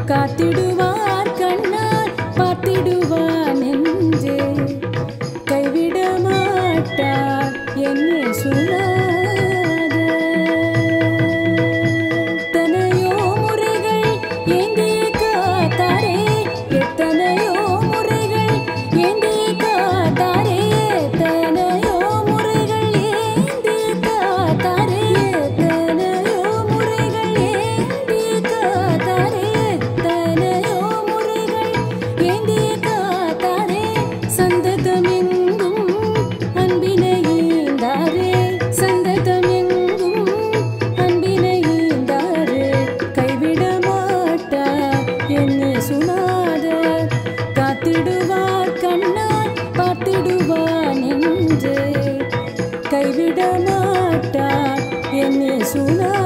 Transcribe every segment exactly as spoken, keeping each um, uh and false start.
காத்திடுவார் கண்ணால் பார்த்திடுவார் நெஞ்சே கைவிட மாட்டார் என்னை சொல்லாத எத்தனையோ முறைகள் ஏந்தி காத்தாரே எத்தனையோ முறைகள் ஏந்தி காத்தாரே எத்தனையோ முறைகள் ஏந்தி காத்தாரே எத்தனையோ முறைகள் ஏந்தி காத்தாரே எத்தனையோ முறைகள் ஏந்தி காத்தாரே சந்ததமெங்கும் அன்பினை ஈந்தாரே சந்ததமெங்கும் அன்பினை ஈந்தாரே கைவிட மாட்டார் என்னை சுனாத காத்திடுவார் கண்ணால் பார்த்திடுவார் நெஞ்சே கைவிட மாட்டார் என்னை சுனாத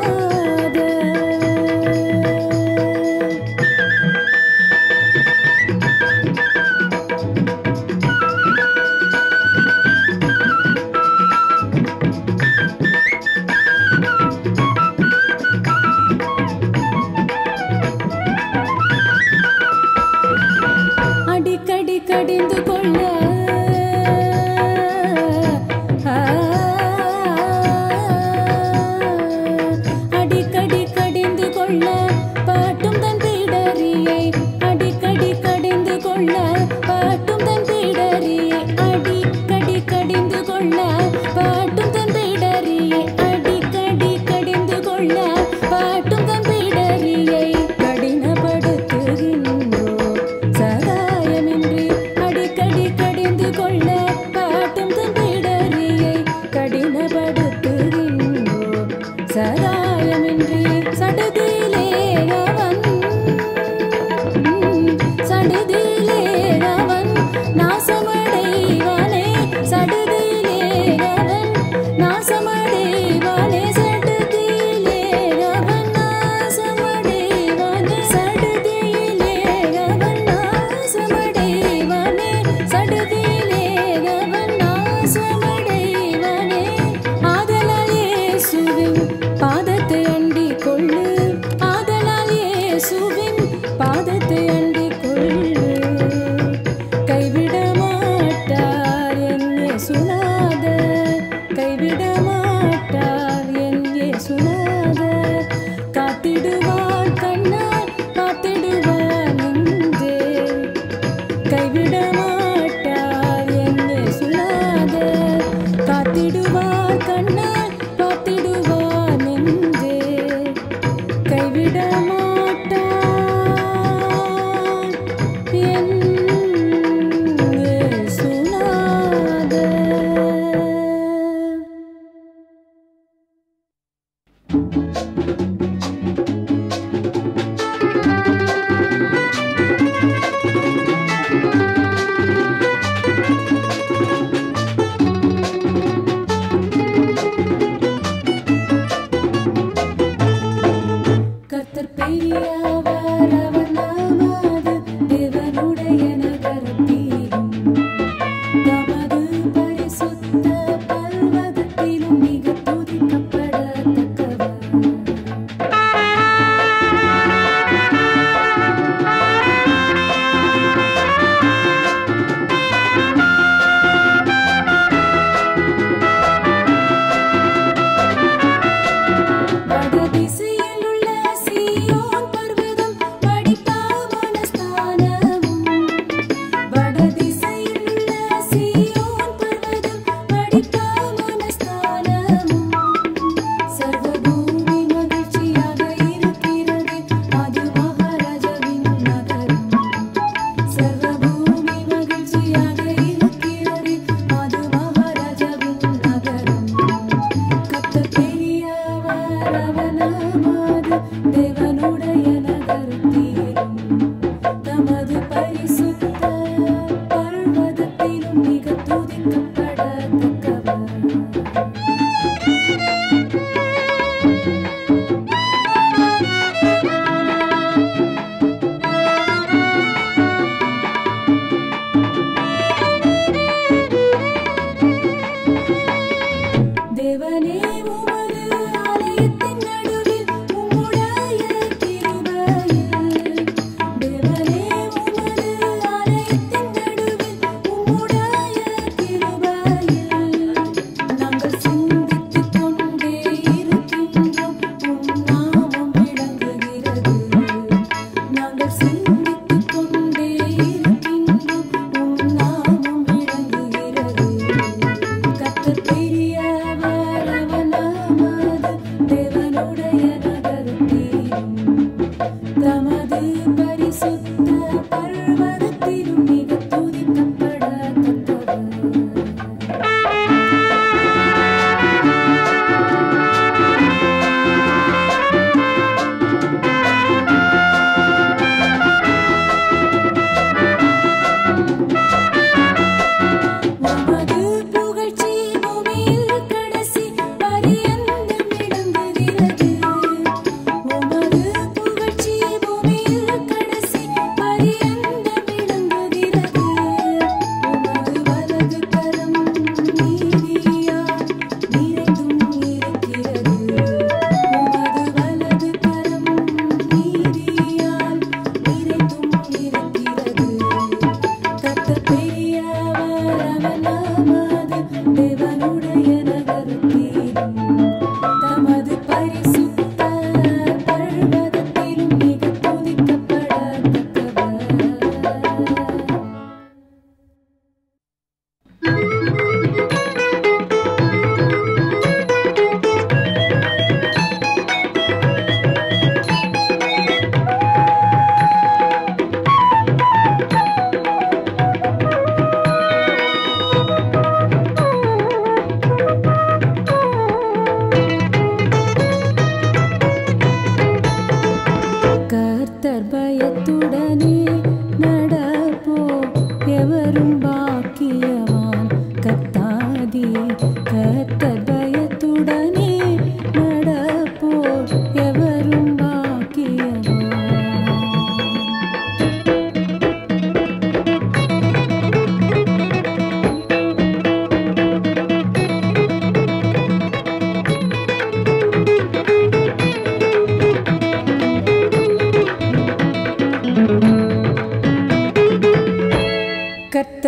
அடிக்கடி கடிந்து கொள்ள ஆ, அடிக்கடி கடிந்து கொள்ள பாட்டும் தன் பீடரியை அடிக்கடி கடிந்து கொள்ள பாட்டும் தன் பீடரியை அடிக்கடி கடிந்து கொள்ள பாட்டும் தன் பீடரியை அடிக்கடி கடிந்து கொள்ள பாட்டும் தன் பீடரியை கடினப்படுத்துகின்றோ சகாயமின்றி அடிக்கடி கடிந்து கொள்ள பாட்டும் தன் பீடரியை கடினப்படுத்துகின்றோ சகாயமின்றி சடுதியிலே அவன் சடுதியிலே அவன் நாசமடைவானே சடுதியிலே அவன் நாசமடைவானே சடுதியிலே அவன் நாசமடைவானே சடுதியிலே அவன் நாசமடைவானே சடுதியிலே அவன் நாசமடைவானே ஆதலால் இயேசுவின் பாதத்தை அண்டிக் கொள்ளு ஆதலால் இயேசுவின் பாதத்தை அண்டிக் கொள்ளு கைவிட மாட்டார் என்னை சுனாத கைவிட மாட்டார் என்னை சுனாத காத்திடுவார் கண்ணால் பார்த்திடுவார் நெஞ்சே கைவிட மாட்டார் என்னை சுனாத காத்திடுவார் கண்ணால் பார்த்திடுவார் நெஞ்சே கைவிட மாட்டார் என்னை சுனாத கர்த்தர் பெரியவர் அவர் நாமது தேவனுடைய நகரத்திலும் தமது பரிசுத்த பர்வதத்திலும் மிக துதிக்கப்படத்தக்கவர் வடதிசையில் உள்ள சீயோன் பர்வதம் படிப்பாவன ஸ்தானமும் தமது பரிசுத்த பர்வதத்திலும் மிக துதிக்கப்படத்தக்கவர். கர்த்தர் பயத்துடனே நடப்போ எவரும் பாக்கியவான் கத்தாதி. கர்த்தர் பயத்துடனே நடப்போ எவரும் பாக்கியவான். கர்த்தர்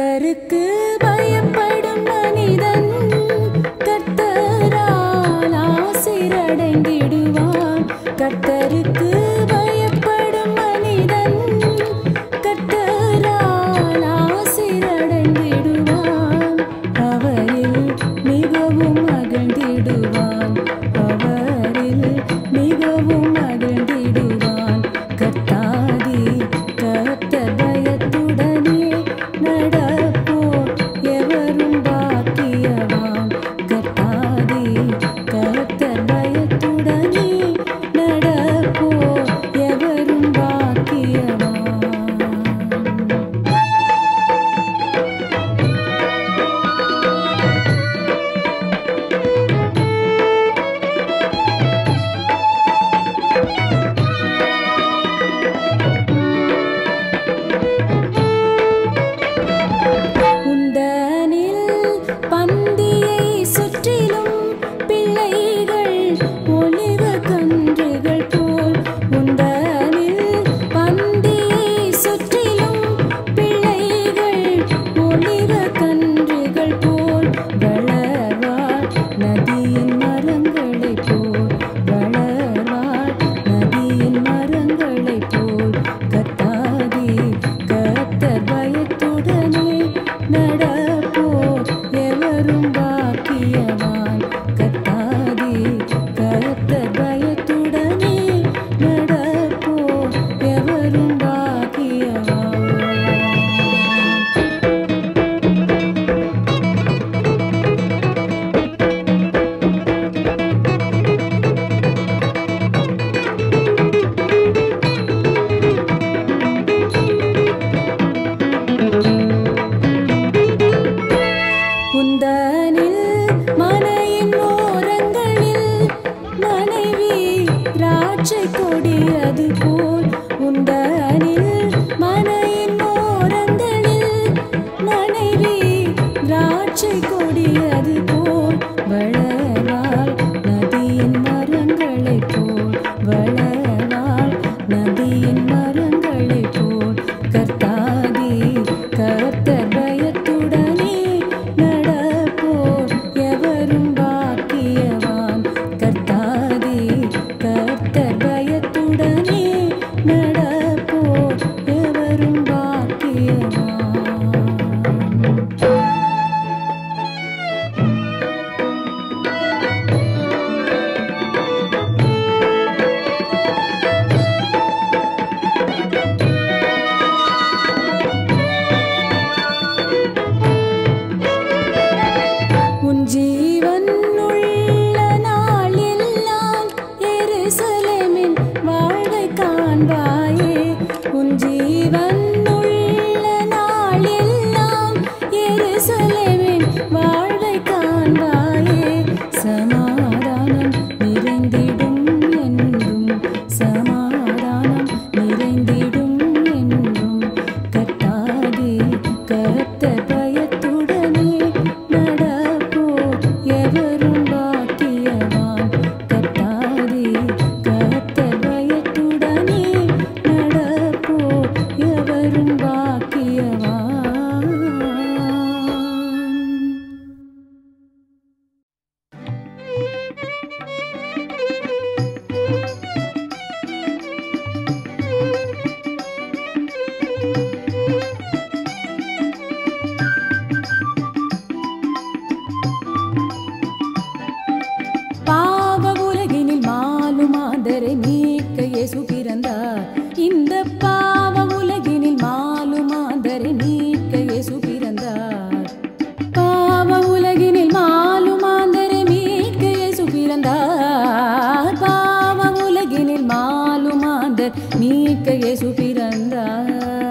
இயேசு பிறந்தார்.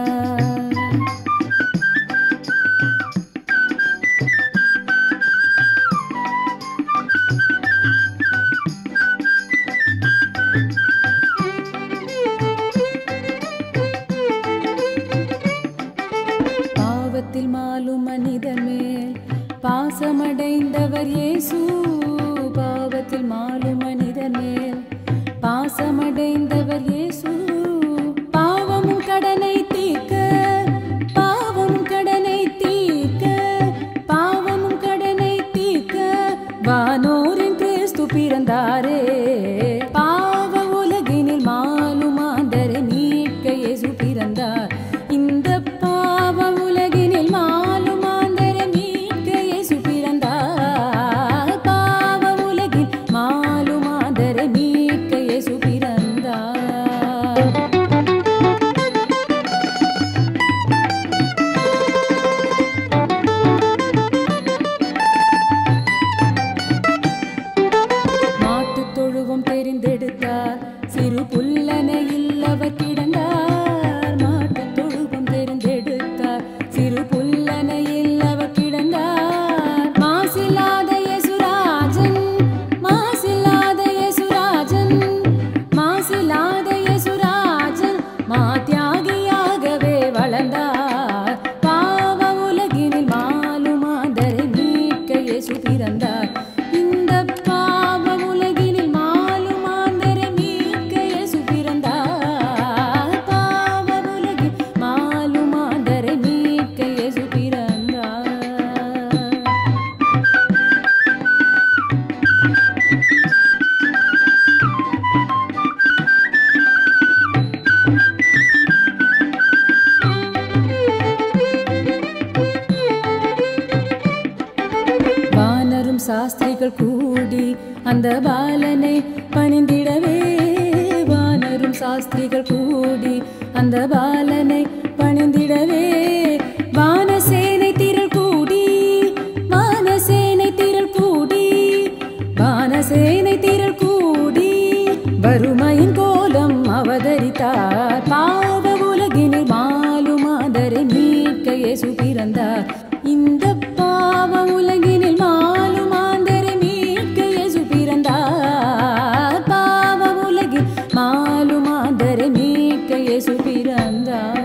பாவத்தில் மாலும் மனிதர் மேல் பாசமடைந்தவர் இயேசு. பாவத்தில் மாலும் மனிதர் மேல் பாசமடைந்தவர் இயேசு. பாவமும் கடனை தீர்க்க, பாவமும் கடனை தீர்க்க, பாவமும் கடனை தீர்க்க வானோரின் கிறிஸ்து பிறந்தாரே. பாவ உலகினில் மாலும் மாந்தரை மீட்க இயேசு பிறந்தார். இந்த பாவ உலகினில் மாலும் மாந்தரை மீட்க இயேசு பிறந்தார். பாவ உலகில் மாலும் மாந்தரை மீட்க இயேசு பிறந்தார். மாட்டுத் தொழுவம் தெரிந்தெடுத்தார், சிறு புல்லனையில் அவர் கிடந்தார். மாட்டுத் தொழுவம் தெரிந்தெடுத்தார், சிறு புல்லனையில் அவர் கிடந்தார். மாசில்லாத இயேசுராஜன், மாசில்லாத இயேசுராஜன், மாசில்லாத இயேசுராஜன் மாத்தியாகியாகவே வளர்ந்தார். பாவ உலகினில் மாலும் மாந்தரை மீட்க இயேசு பிறந்தார். இந்த பாவ உலகினில் மாலும் மாந்தரை மீட்க இயேசு பிறந்தார். பாவ உலகில் மாலும் மாந்தரை மீட்க இயேசு பிறந்தார். வானரும் சாஸ்திரிகள் கூடி அந்த பாலனை பணிந்திடவே. வானரும் சாஸ்திரிகள் கூடி அந்த பாலனை பணிந்திடவே. வானசேனை திரள் கூடி, வானசேனை திரள் கூடி, வானசேனை திரள் கூடி வறுமையின் கோலம் அவதரித்தார். பாவ உலகினில் மாலும் மாந்தரை மீட்க இயேசு பிறந்தார். இந்த பாவ உலகினில் மாலும் மாந்தரை மீட்க இயேசு பிறந்தார். பாவ உலகில் மாலும் மாந்தரை மீட்க இயேசு பிறந்தார்.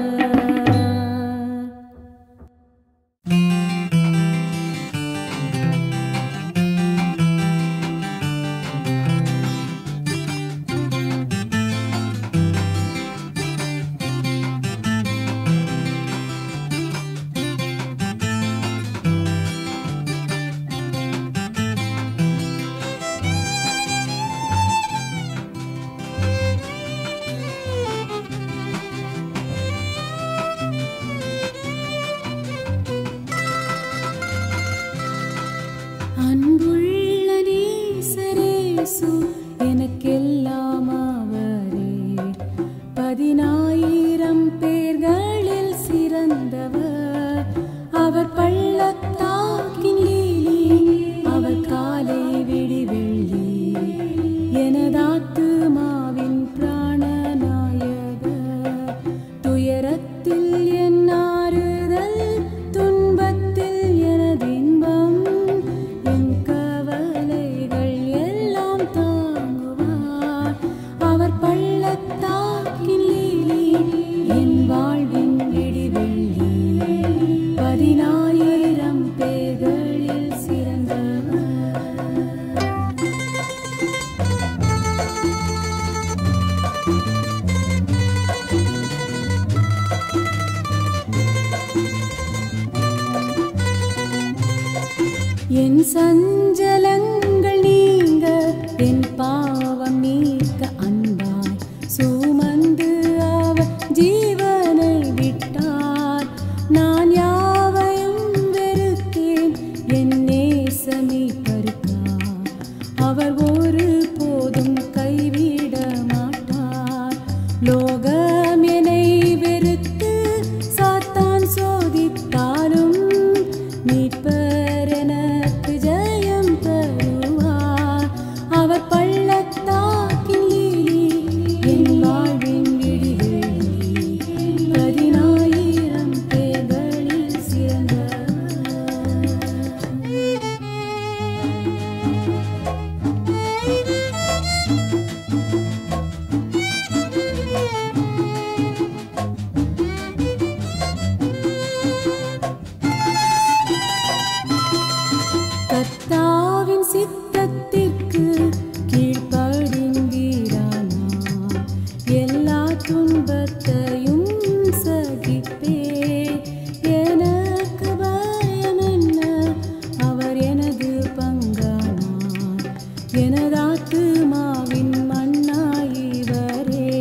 அன்புள்ள நேசரேசு எனக்கெல்லாம் அவரே. பதினாயிரம் பேர்களில் சிறந்தவர் அவர். பள்ளத்தாக்கின் லீலி அவர் காலை விடிவெள்ளி. எனதாத்துமாவின் பிராணநாயகர். துயரத்தில் என் ஆறுதல், துன்பத்தில் எனது இன்பம். என் கவலைகள் எல்லாம் தாங்குவார் அவர். பள்ளத்தாக்கின் லீலி என் வாழ்வின் விடிவெள்ளி. பதினாயிரம் பேர்களில் சிறந்தவர். என் சஞ்சலங்கள் நீங்க, என் பாவம் நீக்க அன்பாய் சுமந்து அவர் ஜீவனை விட்டார். நான் யாவையும் வெறுத்தேன் என் நேசமீட்பருக்கார். அவர் ஒரு போதும் கைவிட மாட்டார். லோகம் என்னை வெறுத்து சாத்தான் சோதித்தாலும் மீட்பர் எனக்கு ஜெயம் தருவார். அவர் பள்ளத்தாக்கின் துன்பத்தையும் சகிப்பே. எனக்கு பயம் என்ன, அவர் எனது பங்கானார். எனது ஆத்துமாவின் மண்ணாயிவரே.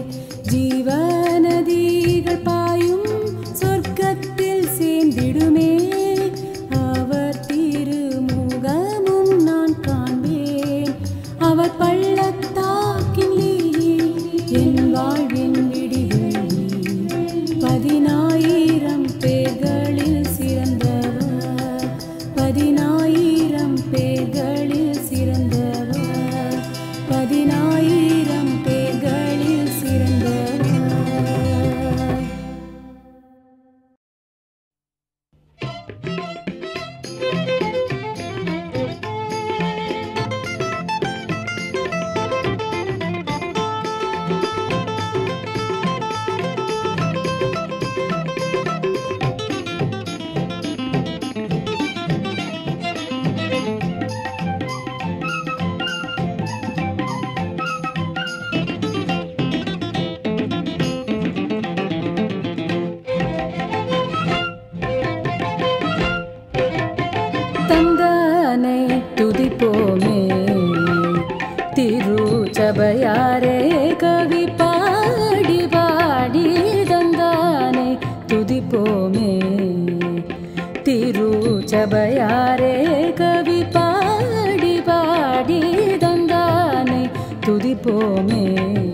ஜீவநதிகள் பாயும் சொர்க்கத்தில் சேர்ந்திடுமே. அவர் திருமுகமும் நான் காண்பேன். அவர் பள்ளத்தாக்கின் லீலி, என் வாழ்வின் விடிவெள்ளி. பதினாயிரம் பேர்களில் சிறந்தவர், பதினாயிரம் பேர்களில் சிறந்தவர், பதினாயிரம் பேர்களில் சிறந்தவர். தந்தானை துதிப்போமே. திருச்சபையாரே கவி பாடி பாடி தந்தானை துதிப்போமே. திருச்சபையாரே கவி பாடி பாடி தந்தானை துதிப்போமே.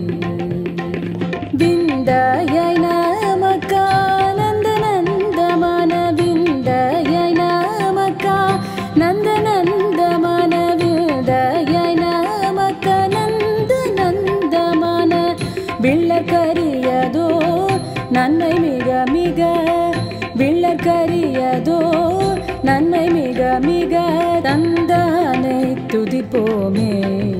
விந்தையை நமக்கா நந்த நந்தமான, விந்தையை நமக்கா நந்த நந்தமான, விந்தையை நமக்க நந்த நந்தமான. வில்லற்கரியதோ நன்மை மிக மிக, வில்லற்கரியதோ நன்மை மிக மிக. தந்தானை துதிப்போமே.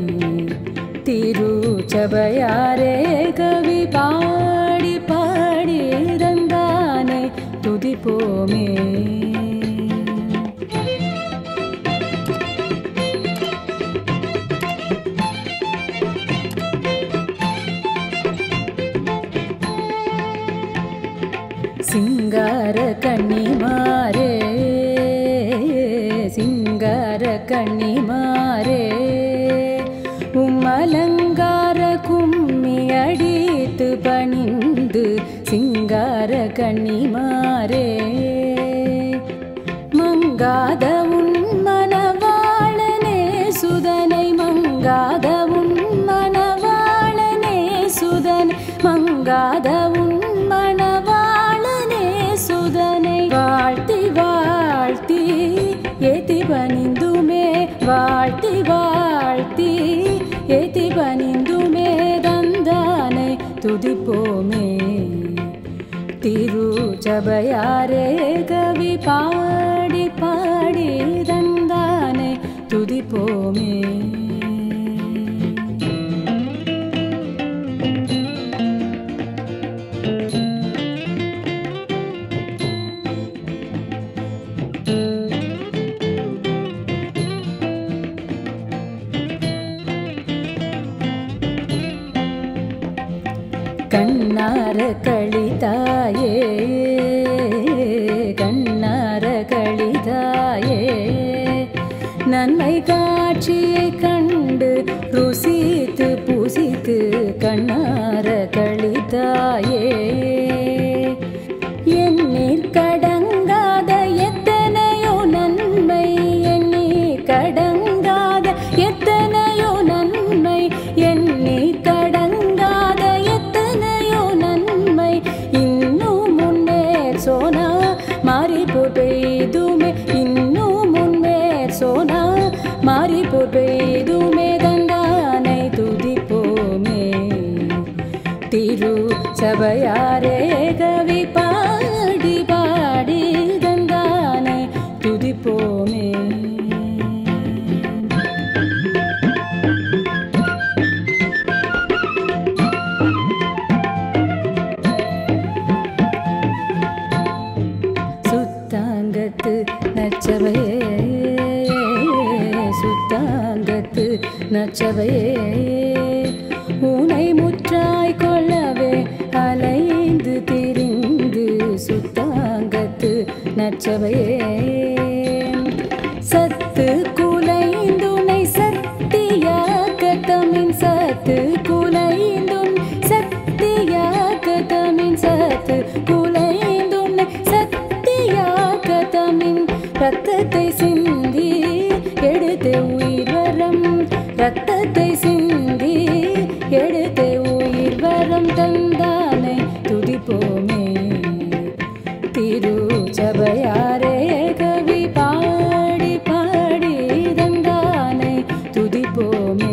திருச்சபையாரே கவி பாடி பாடி தந்தானை துதிப்போமே. சிங்கார கன்னிமாரே, சிங்கார கன்னிமாரே, உம்மலங்கார கும்மி அடித்து பணிந்து. சிங்கார கன்னிமாரே, மங்காத உன் மணவாளனே சுதனை, மங்காத உன் மணவாளனே சுதன், மங்காத உன் மணவாளனே சுதனை. வாழ்த்தி வாழ்த்தி ஏத்தி பணிந்துமே, வாழ்த்தி வாழ்த்தி ஏத்தி பணிந்துமே. தந்தானை துதிப்போமே. திருச்சபையாரே கவி பாடி பாடி தந்தானை துதிப்போமே. கண்ணார களிதாயே, கண்ணார களிதாயே, நன்மை காட்சியை கண்டு ருசித்து புசித்து. கண்ணார களிதாயே, எண்ணீர் கடங்காத எத்தனையோ நன்மை, எண்ணீர் கடங்காத எத்தனையோ நன்மை, எண்ணீர் கடங்காத எத்தனையோ நன்மை. இன்னும் முன்னேர் சோனா மாறி போய்துமே, இன்னும் முன்னேர் சோனா மாறி போய்துமே. தந்தானை துதிப்போமே. திருச்சபையாரே கவி பாடி பாடி தந்தானை துதிப்போமே. சுத்தாங்கத்து நச்சவையே, சுத்தாங்கத்து நச்சவையே, உனை முற்றாய் கொள்ளவே அலை திருச்சபையே சத்து குலைந்துனை சத்தியாக்க தமின் சத்து குலைந்துன் சத்தியாக்க தமின் சத்து குலைந்துனை சத்தியாக்க தமின் ரத்தத்தை சிந்தி எடுத்து உயிர் வரம் ரத்தத்தை சிந்தி எடுத்து உயிர் வரம் தந்தானை துதிப்போமே திருச்சபையாரே கவி பாடி பாடி தந்தானை துதிப்போமே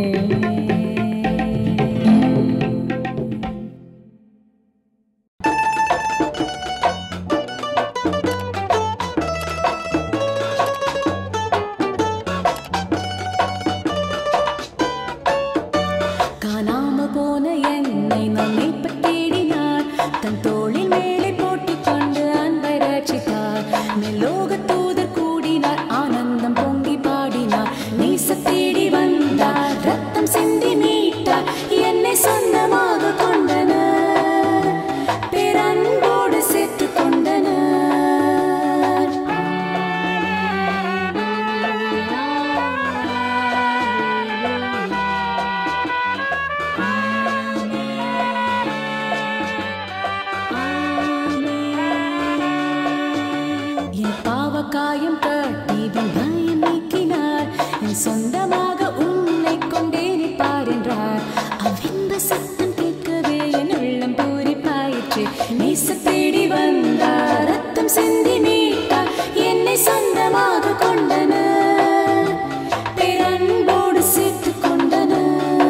காணாம போன என்னை நம்மை தேடினார் தன் தோளில் மேலே போட்டுக் கொண்டு அன்பை ரட்சித்தார் மேலோக தூதர் கூடினார் ஆனந்தம் பொங்கி பாடினார் நேச தேடி வந்தார் ரத்தம் சிந்தி மீட்டார் என்னை சொந்தமாக கொண்டனர் பேரன்போடு சேர்த்து கொண்டனர் என் பாவக்காயம் கட்டி பயம் நீக்கினார் என் சொந்தமாக உன்னை கொண்டே நிற்பார் என்றார் அவ்வின்ப சத்தம் கேட்கவே என் உள்ளம் பூரிப்பாயிற்று நேச தேடி வந்தார் ரத்தம் சிந்தி மீட்டார் என்னை சொந்தமாக கொண்டனர் பேரன்போடு சேர்த்து கொண்டனர்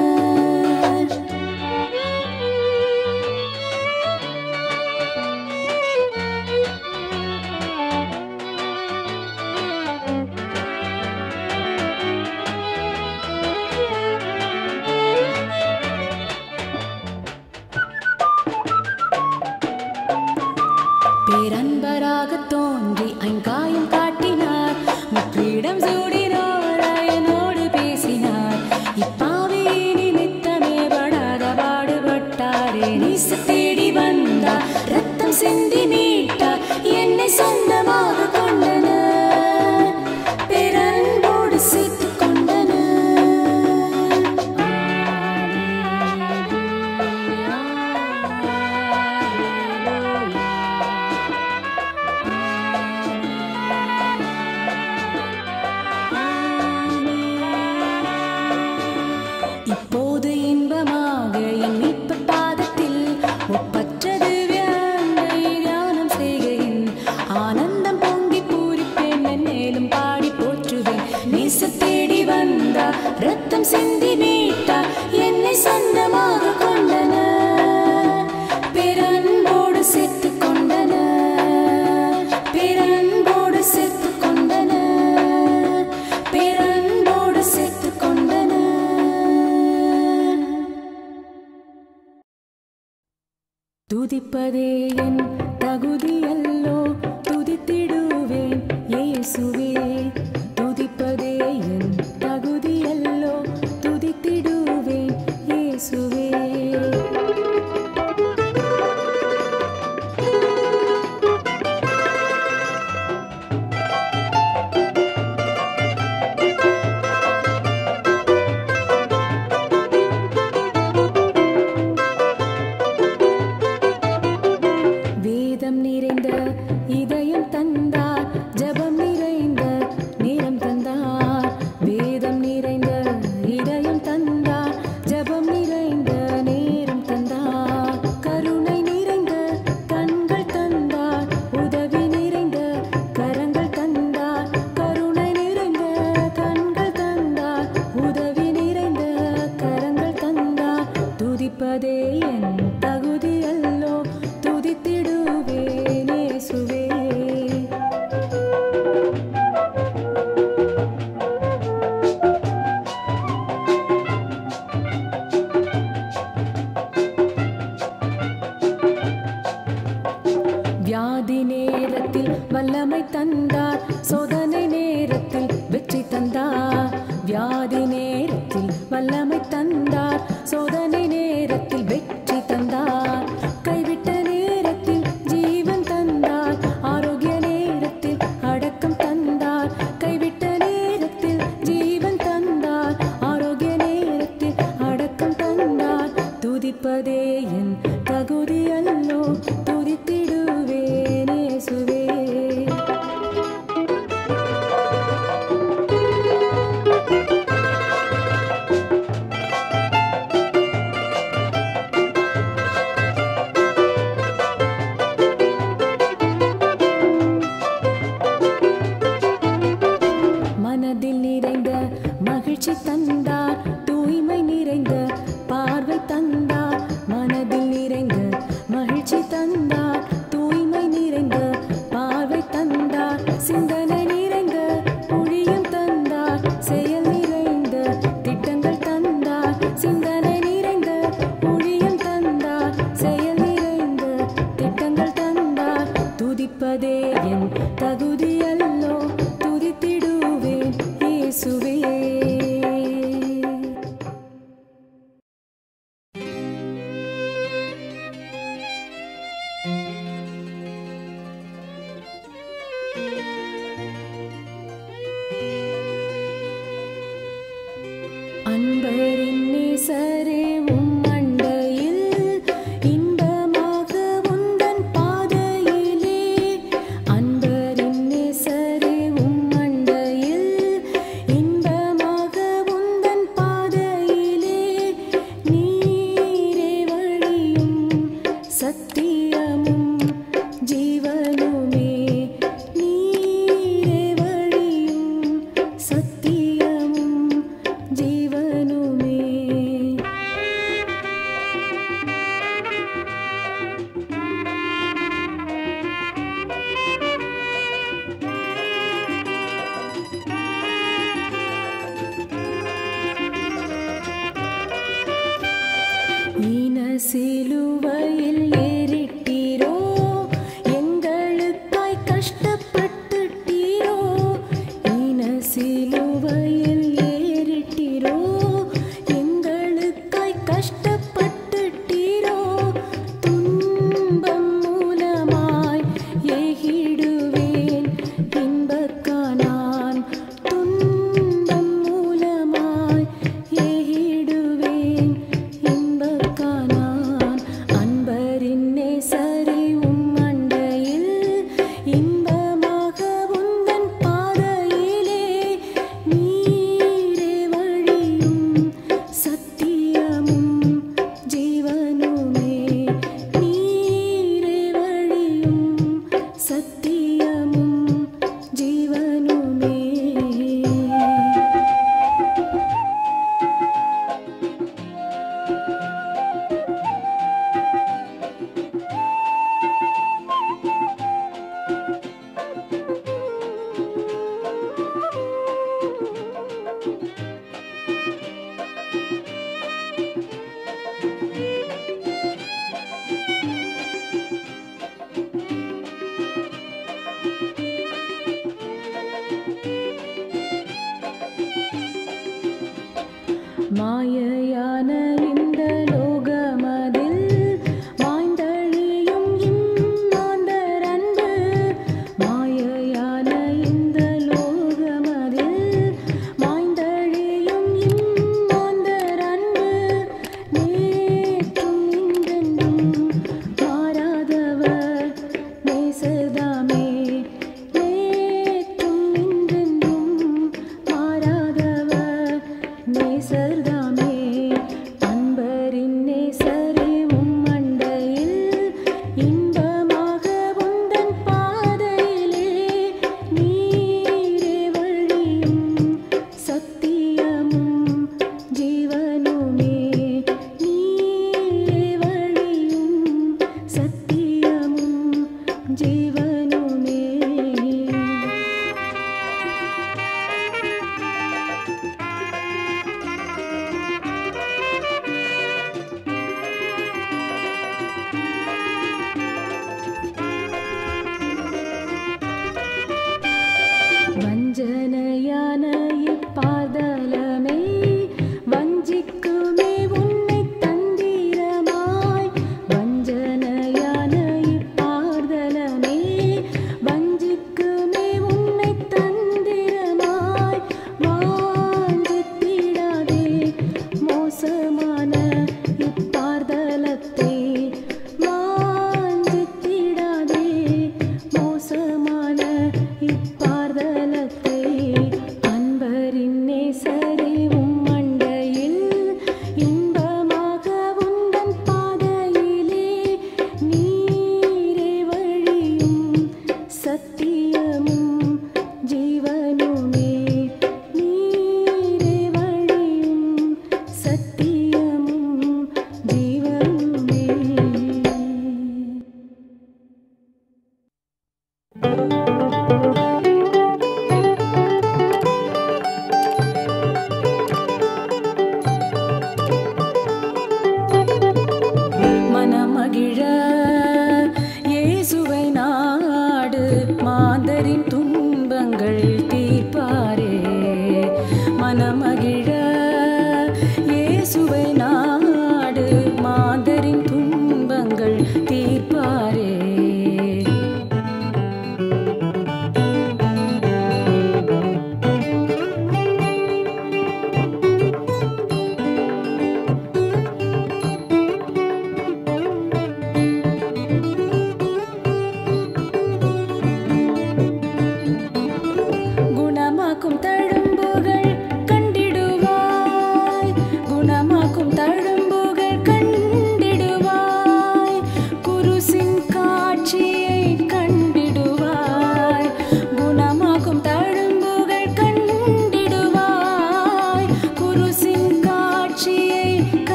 பேரன்பராக தோன்றி ஐங்காயம் காட்டினார் முற்றிடம் சூடினோர் என்னோடு பேசினார் இப்பாவே நிமித்தமே படாத பாடுபட்டாரே நேச தேடி வந்தார் ரத்தம் சிந்தி மீட்டார் என்னை சொந்தமாக கொண்டனர் பேரன்போடு சேர்த்து கொண்டனர் இப்போது இன்பமாக என் மீட்பு பாதத்தில் ஒப்பற்றது வியாந்தை தியானம் செய்கையின் ஆனந்தம் பொங்கி பூரிப்பேன் மேலும் பாடி போற்றுவேன் நேச தேடி வந்தார் ரத்தம் சிந்தி மீட்டார் என்னை சொந்தமாக கொண்டனர் பேரன்போடு சேர்த்து கொண்டனர் பேரன்போடு சேர்த்து கொண்டனர் பேரன்போடு சேர்த்து கொண்டனர் துதிப்பதே என் தகுதியல்லோ துதித்திடுவேன் இயேசுவே துதிப்பதே என் தகுதியல்லோ துதித்திடுவேன் இயேசுவே வேதம் நிறைந்த இதயம் தந்தார் ஜபம் நிறைந்த நேரம் தந்தார் வேதம் நிறைந்த இதயம் தந்தார் ஜபம் நிறைந்த நேரம் தந்தார் கருணை நிறைந்த கண்கள் தந்தார் உதவி நிறைந்த கரங்கள் தந்தார் கருணை நிறைந்த கண்கள் தந்தார் உதவி நிறைந்த கரங்கள் தந்தார் துதிப்பதே என் தகுதி அல்லோ துதித்திடுவேன் இயேசுவே வியாதி நேரத்தில் வல்லமை தந்தார் சோதனை நேரத்தில் வெற்றி தந்தார் வியாதி நேரத்தில் வல்லமை தந்தார் சோதனை நேரத்தில் வெற்றி தந்தார் கைவிட்ட நேரத்தில் ஜீவன் தந்தார் ஆரோக்கிய நேரத்தில் அன்பரின் நேசரே உம் அண்டையில் இன்பமாக உந்தன் பாதையிலே அன்பரின் நேசரே உம் அண்டையில் இன்பமாக உந்தன் பாதையிலே நீரே வழியும் சத்தியமும் ஜீவனுமே நீரே வழியும் சத்தியமும் ஜீவனுமே ஈன சிலுவையில் ஏறிட்டீரோ எங்களுக்காய் கஷ்டப்பட்டுட்டீரோ ஈன சிலுவையில் ஏறிட்டீரோ எங்களுக்காய் கஷ்டப்பட்டுட்டீரோ துன்பம் மூலமாய் ஏகிடுவேன் இன்பக்கானான் துன்பம் மூலமாய் ஏகிடுவேன் இன்பக்கானான் அன்பரின் நேசரே உம் அண்டையில் இன்பமாக உந்தன் பாதையிலே நீரே வழியும் சத்தியமும் ஜீவனுமே நீரே வழியும் சத்தியமும் ஜீவனுமே மாயையான இந்த லோகமதில் மாய்ந்தழியும் இம்மாந்தர் அன்பு மாயையான இந்த லோகமதில் மாய்ந்தழியும் இம்மாந்தர் அன்பு நேற்றும் இன்றென்றும் மாறாதவர் நேசர்தாமே நேற்றும் இன்றென்றும் மாறாதவர் நேசர்தாமே அன்பரின் நேசரே உம் அண்டையில் இன்பமாக உந்தன் பாதையிலே நீரே வழியும் சத்தியமும் ஜீவனுமே நீரே வழியும் சத்தியமும் ஜீவனுமே வஞ்சனையான இப்பாதலமே வஞ்சிக்குமே உன்னை தந்திரமாய் வஞ்சனையான இப்பாதலமே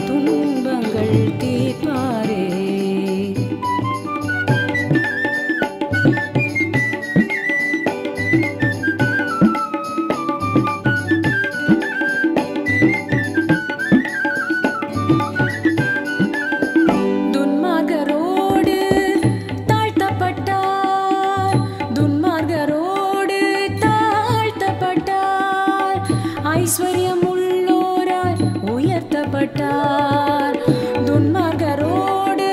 துன்பங்கள் தீர்ப்பாரே. துன்மார்கரோடு தாழ்த்தப்பட்டார், துன்மார்கரோடு தாழ்த்தப்பட்டார், ஐஸ்வர்யம் உள்ளோராய் உயர்த்தப்பட்டார். துன்மார்கரோடு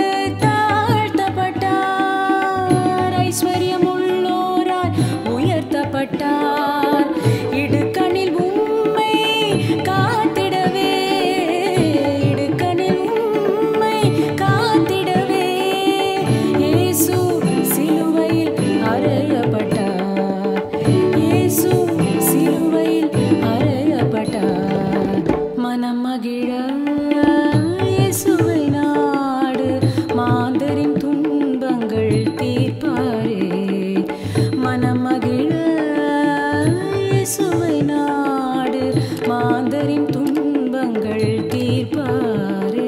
தாழ்த்தப்பட்டார், ஐஸ்வர்யம் உள்ளோராய் உயர்த்தப்பட்டார். இடுக்கணில் உம்மை காத்திடவே, இடுக்கணில் உம்மை காத்திடவே இயேசு சிலுவையில் அறையப்பட்டார், இயேசு சிலுவையில் அறையப்பட்டார். மனம் மகிழ இயேசுவை நாடு, மாந்தரின் துன்பங்கள் தீர்ப்பாரே. மனம் மகிழ இயேசுவை நாடு, மாந்தரின் துன்பங்கள் தீர்ப்பாரே.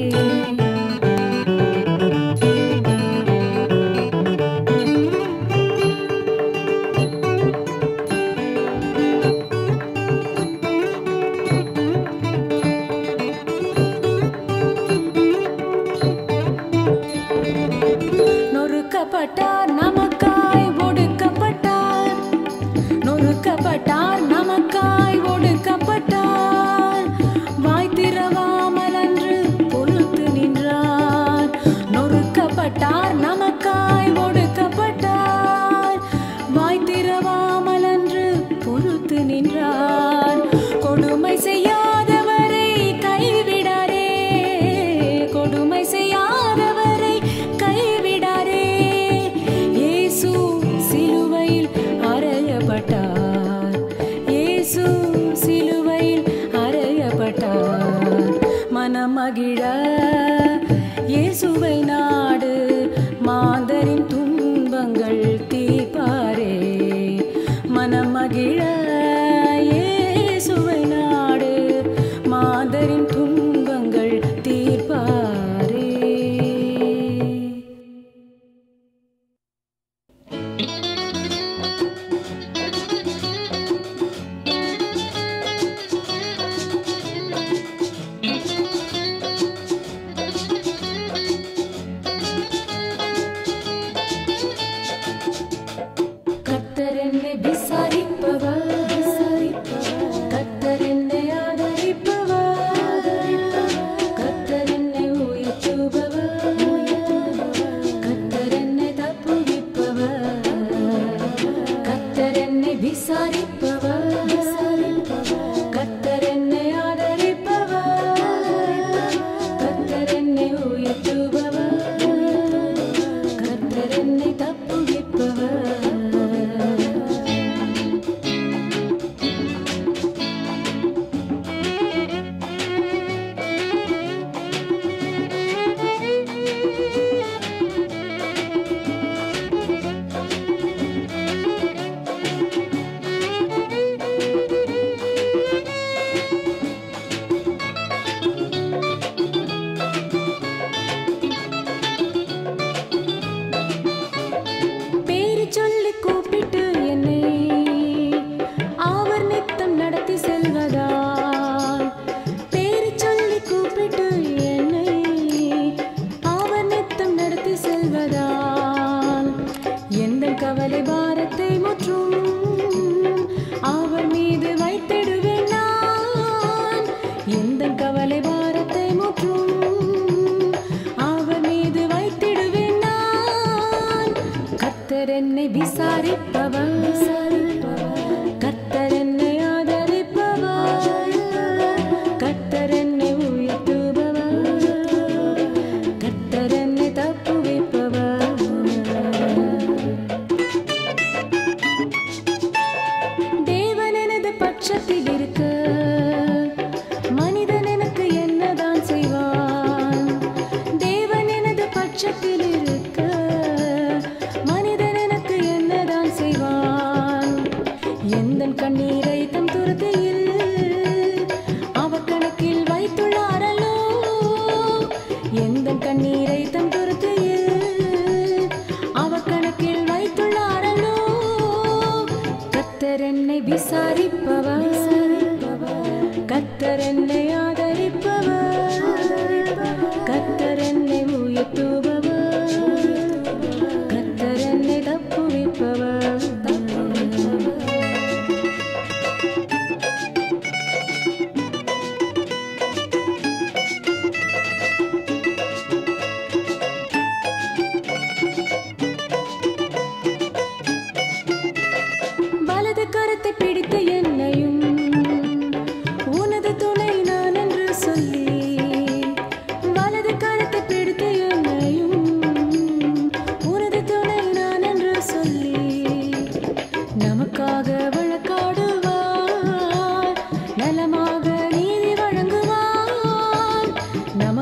நொறுக்கப்பட்டார் நமக்காய் ஒடுக்கப்பட்டார், நொறுக்கப்பட்டார் நமக்காய் ஒடுக்கப்பட்டார், வாய் திறவாமல் அன்று பொறுத்து நின்றார். நொறுக்கப்பட்டார் நமக்காய் ஒடுக்கப்பட்டார், வாய் திறவாமல் அன்று பொறுத்து நின்றார். கொடுமை செய்யாதவரை கைவிடாரே, கொடுமை செய்யாதவரை கைவிடாரே இயேசு சிலுவையில் அறையப்பட்டார், இயேசு சிலுவையில் அறையப்பட்டார். மனம் மகிழ இயேசுவை நாடு, மாந்தரின் துன்பங்கள் தீர்ப்பாரே. மனம் மகிழ இயேசுவை நாடு, மாந்தரின் துன்பங்கள் தீர்ப்பாரே. கர்த்தர் என்னை விசாரிப்பவர்,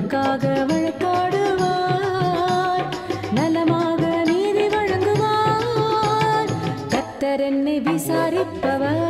நமக்காக வழக்காடுவார், நலமாக நீதி வழங்குவார். கர்த்தர் என்னை விசாரிப்பவர்,